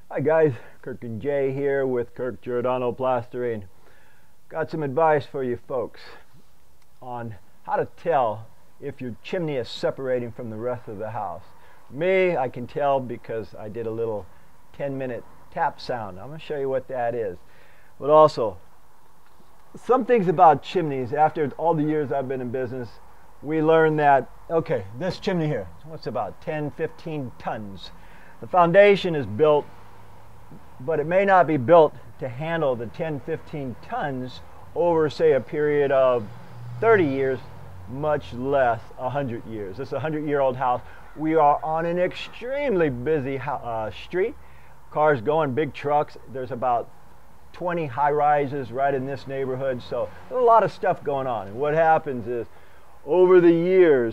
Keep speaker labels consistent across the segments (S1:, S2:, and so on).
S1: Hi guys, Kirk and Jay here with Kirk Giordano Plastering. Got some advice for you folks on how to tell if your chimney is separating from the rest of the house. Me, I can tell because I did a little 10-minute tap sound. I'm going to show you what that is. But also, some things about chimneys, after all the years I've been in business, we learned that, okay, this chimney here, what's about 10, 15 tons. The foundation is built, but it may not be built to handle the 10, 15 tons over, say, a period of 30 years, much less 100 years. This is a 100-year-old house. We are on an extremely busy street. Cars going, big trucks. There's about 20 high-rises right in this neighborhood, so there's a lot of stuff going on. And what happens is, over the years,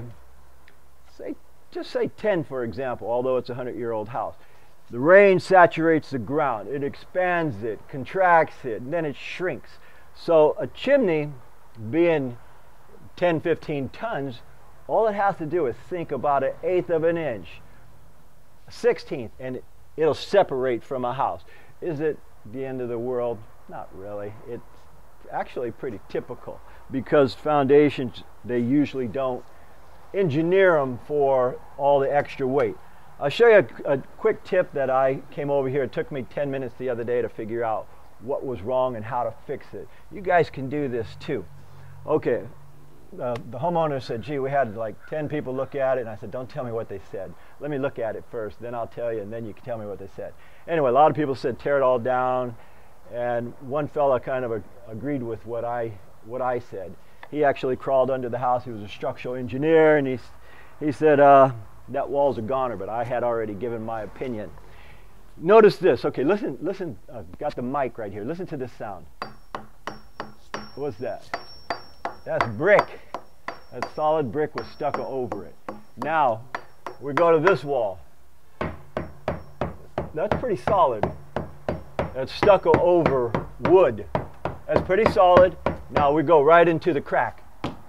S1: just say 10 for example, although it's a 100-year-old house, the rain saturates the ground, it expands it, contracts it, and then it shrinks. So a chimney being 10, 15 tons, all it has to do is sink about 1/8 of an inch, 1/16, and it'll separate from a house. Is it the end of the world? Not really. It's actually pretty typical because foundations, they usually don't engineer them for all the extra weight. I'll show you a quick tip that I came over here. It took me 10 minutes the other day to figure out what was wrong and how to fix it. You guys can do this too. Okay, the homeowner said, gee, we had like 10 people look at it, and I said, don't tell me what they said. Let me look at it first, then I'll tell you, and then you can tell me what they said. Anyway, a lot of people said tear it all down, and one fella kind of agreed with what I said. He actually crawled under the house. He was a structural engineer, and he said, that wall's a goner, but I had already given my opinion. Notice this. Okay, listen, I've got the mic right here. Listen to this sound. What's that? That's brick. That's solid brick with stucco over it. Now, we go to this wall. That's pretty solid. That's stucco over wood. That's pretty solid. Now we go right into the crack.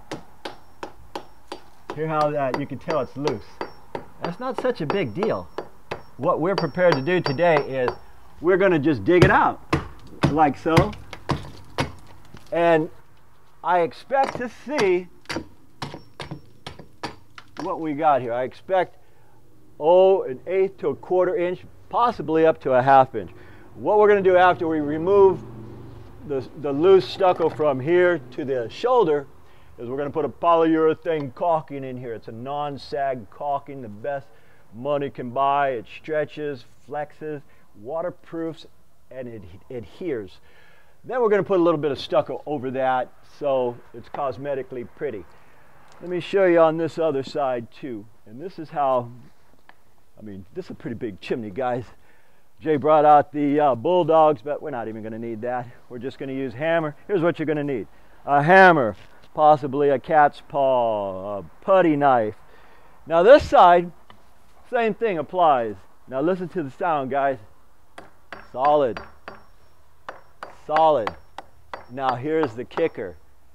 S1: Hear how that, you can tell it's loose. That's not such a big deal. What we're prepared to do today is we're going to just dig it out like so. And I expect to see what we got here. I expect, 1/8 to 1/4 inch, possibly up to 1/2 inch. What we're going to do after we remove the loose stucco from here to the shoulder is we're going to put a polyurethane caulking in here. It's a non-sag caulking, the best money can buy. It stretches, flexes, waterproofs, and it adheres. Then we're going to put a little bit of stucco over that so it's cosmetically pretty. Let me show you on this other side too. And this is how, this is a pretty big chimney, guys. Jay brought out the bulldogs, but we're not even going to need that. We're just going to use hammer. Here's what you're going to need. A hammer, possibly a cat's paw, a putty knife. Now this side, same thing applies. Now listen to the sound, guys. Solid. Solid. Now here's the kicker.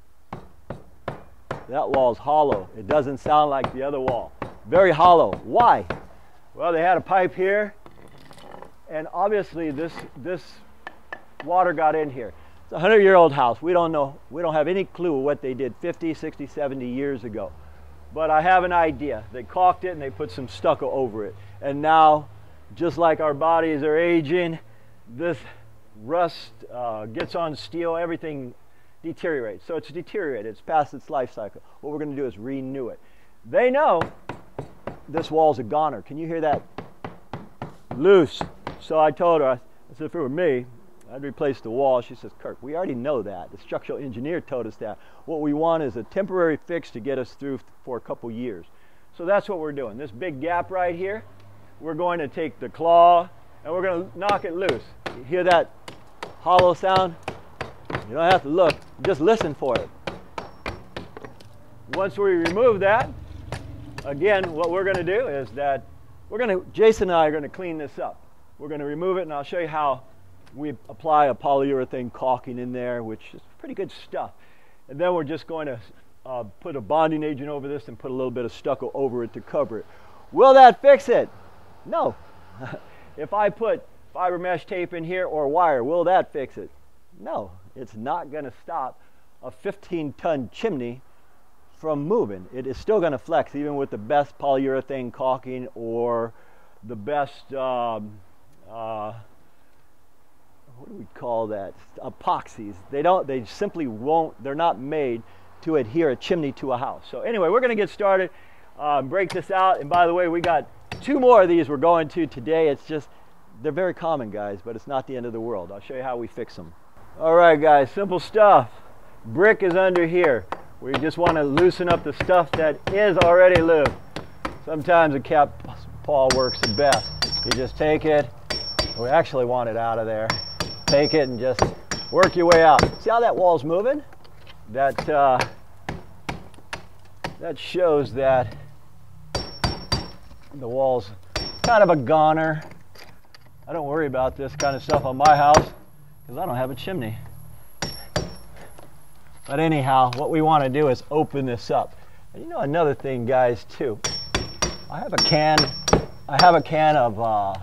S1: That wall's hollow. It doesn't sound like the other wall. Very hollow. Why? Well, they had a pipe here, and obviously this water got in here. It's a 100-year-old house. We don't know. We don't have any clue what they did 50, 60, 70 years ago. But I have an idea. They caulked it and they put some stucco over it. And now, just like our bodies are aging, this rust gets on steel, everything deteriorates. So it's deteriorated. It's past its life cycle. What we're going to do is renew it. They know this wall's a goner. Can you hear that? Loose. So I told her, I said, if it were me, I'd replace the wall. She says, Kirk, we already know that. The structural engineer told us that. What we want is a temporary fix to get us through for a couple years. So that's what we're doing. This big gap right here, we're going to take the claw and we're going to knock it loose. You hear that hollow sound? You don't have to look, just listen for it. Once we remove that, again, what we're going to do is that Jason and I are going to clean this up. We're going to remove it, and I'll show you how we apply a polyurethane caulking in there, which is pretty good stuff. And then we're just going to put a bonding agent over this and put a little bit of stucco over it to cover it. Will that fix it? No. If I put fiber mesh tape in here or wire. Will that fix it? No, it's not going to stop a 15-ton chimney from moving. It is still going to flex even with the best polyurethane caulking or the best what do we call that, epoxies. They simply won't, they're not made to adhere a chimney to a house. So anyway, we're going to get started, break this out. And by the way, we got 2 more of these we're going to today. It's just, they're very common, guys, but it's not the end of the world. I'll show you how we fix them. All right, guys, simple stuff. Brick is under here. We just want to loosen up the stuff that is already lubed. Sometimes a cap pawl works the best. You just take it, we actually want it out of there. Take it and just work your way out. See how that wall's moving? That shows that the wall's kind of a goner. I don't worry about this kind of stuff on my house because I don't have a chimney. But anyhow, what we want to do is open this up. And you know another thing, guys, too. I have a can of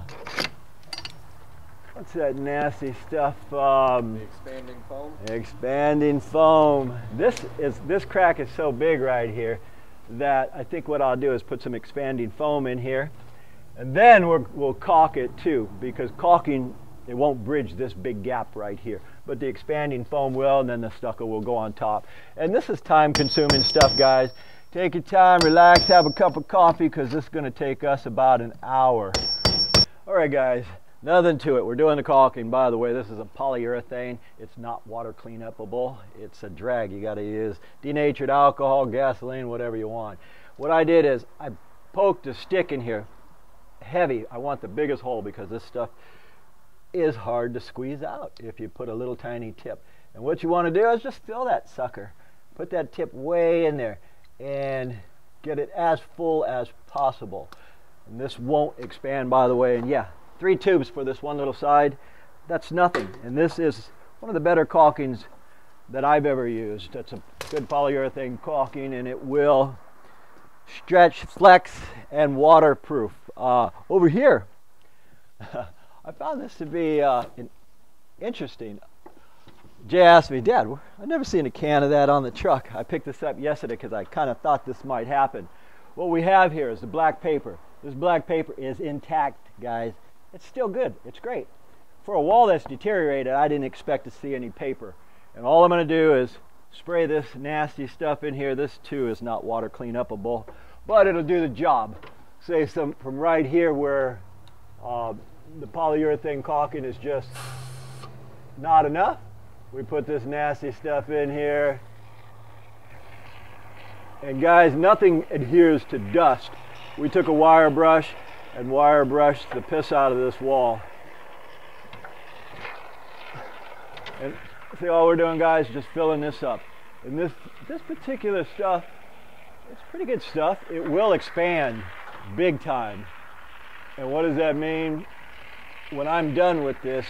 S1: what's that nasty stuff?
S2: The expanding foam.
S1: Expanding foam. This crack is so big right here that I think what I'll do is put some expanding foam in here, and then we'll caulk it too, because caulking, it won't bridge this big gap right here, but the expanding foam will, and then the stucco will go on top. And this is time-consuming stuff, guys. Take your time, relax, have a cup of coffee, because this is going to take us about an hour. All right, guys. Nothing to it. We're doing the caulking. By the way, this is a polyurethane. It's not water cleanupable. It's a drag. You got to use denatured alcohol, gasoline, whatever you want. What I did is I poked a stick in here, heavy. I want the biggest hole because this stuff is hard to squeeze out if you put a little tiny tip. And what you want to do is just fill that sucker. Put that tip way in there and get it as full as possible. And this won't expand, by the way. And yeah, 3 tubes for this one little side. That's nothing. And this is one of the better caulkings that I've ever used. It's a good polyurethane caulking, and it will stretch, flex, and waterproof. Over here, I found this to be interesting. Jay asked me, Dad, I've never seen a can of that on the truck. I picked this up yesterday because I kind of thought this might happen. What we have here is the black paper. This black paper is intact, guys. It's still good. It's great. For a wall that's deteriorated, I didn't expect to see any paper. And all I'm going to do is spray this nasty stuff in here. This too is not water cleanupable, but it'll do the job. Say some from right here where the polyurethane caulking is just not enough. We put this nasty stuff in here. And guys, nothing adheres to dust. We took a wire brush and wire brushed the piss out of this wall. And see, all we're doing, guys, is just filling this up. And this particular stuff, it's pretty good stuff. It will expand big time. And what does that mean? When I'm done with this,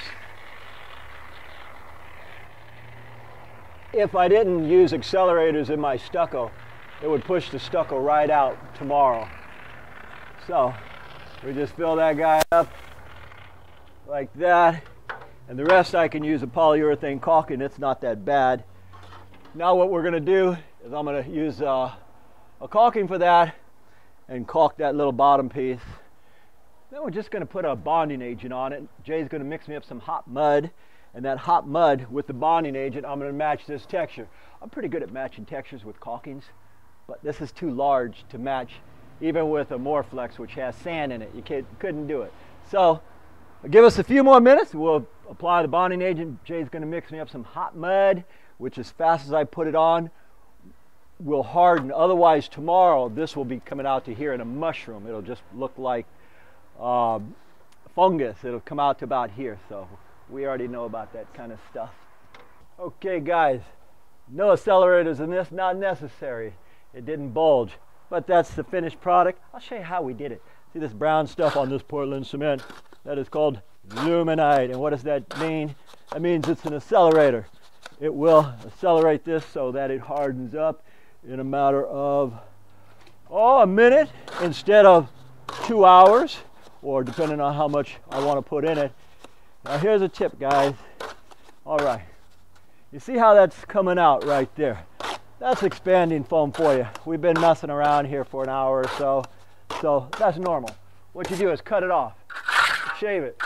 S1: if I didn't use accelerators in my stucco, it would push the stucco right out tomorrow. So we just fill that guy up like that, and the rest I can use a polyurethane caulking. It's not that bad. Now what we're going to do is I'm going to use a caulking for that and caulk that little bottom piece. Then we're just going to put a bonding agent on it. Jay's going to mix me up some hot mud, and that hot mud with the bonding agent, I'm going to match this texture. I'm pretty good at matching textures with caulkings, but this is too large to match even with a Morflex, which has sand in it. You couldn't do it. So give us a few more minutes. We'll apply the bonding agent. Jay's going to mix me up some hot mud, which as fast as I put it on will harden. Otherwise tomorrow this will be coming out to here in a mushroom. It'll just look like fungus. It'll come out to about here. So we already know about that kind of stuff. Okay, guys, no accelerators in this, not necessary. It didn't bulge. But that's the finished product. I'll show you how we did it. See this brown stuff on this Portland cement? That is called luminite. And what does that mean? That means it's an accelerator. It will accelerate this so that it hardens up in a matter of a minute instead of 2 hours, or depending on how much I want to put in it. Now here's a tip, guys. All right. You see how that's coming out right there? That's expanding foam for you. We've been messing around here for an hour or so, so that's normal. What you do is cut it off, shave it.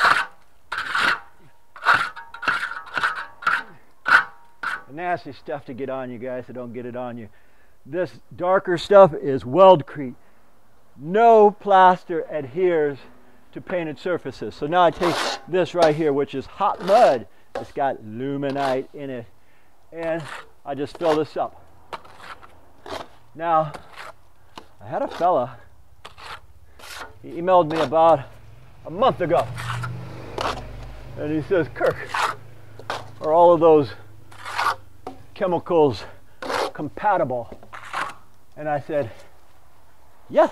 S1: Nasty stuff to get on you guys, so don't get it on you. This darker stuff is weldcrete. No plaster adheres to painted surfaces. So now I take this right here, which is hot mud. It's got luminite in it, and I just fill this up. Now, I had a fella, he emailed me about a month ago, and he says, Kirk, are all of those chemicals compatible? And I said, yes.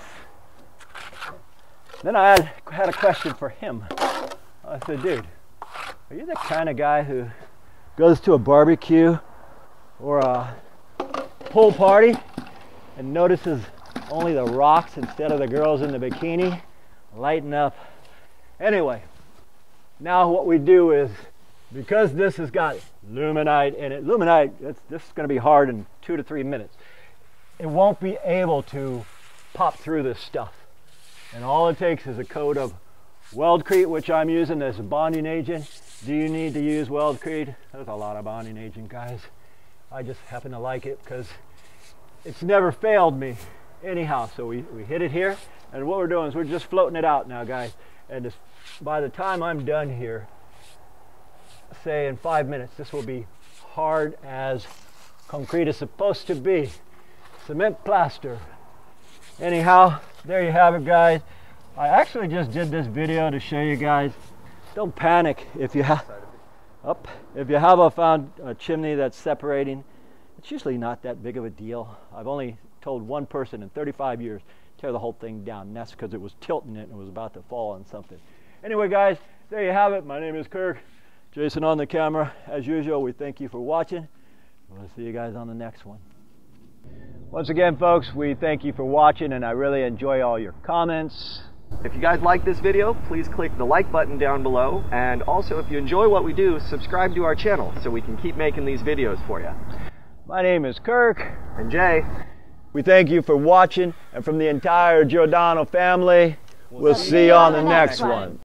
S1: Then I had a question for him. I said, dude, are you the kind of guy who goes to a barbecue or a pool party and notices only the rocks instead of the girls in the bikini? Lighten up. Anyway, now what we do is, because this has got luminite in it, this is going to be hard in 2 to 3 minutes. It won't be able to pop through this stuff. And all it takes is a coat of weldcrete, which I'm using as a bonding agent. Do you need to use weldcrete? There's a lot of bonding agent, guys. I just happen to like it because it's never failed me anyhow. So we hit it here, and what we're doing is we're just floating it out now, guys. And just, by the time I'm done here, say in 5 minutes, this will be hard as concrete is supposed to be. Cement plaster. Anyhow, there you have it, guys. I actually just did this video to show you guys. Don't panic if you have found a chimney that's separating. It's usually not that big of a deal. I've only told one person in 35 years tear the whole thing down, and that's because it was tilting it and it was about to fall on something. Anyway, guys, there you have it. My name is Kirk. Jason on the camera. As usual, we thank you for watching. We'll see you guys on the next one. Once again, folks, we thank you for watching, and I really enjoy all your comments.
S2: If you guys like this video, please click the like button down below. And also, if you enjoy what we do, subscribe to our channel so we can keep making these videos for you.
S1: My name is Kirk.
S2: And Jay.
S1: We thank you for watching, and from the entire Giordano family, we'll see you on the next one.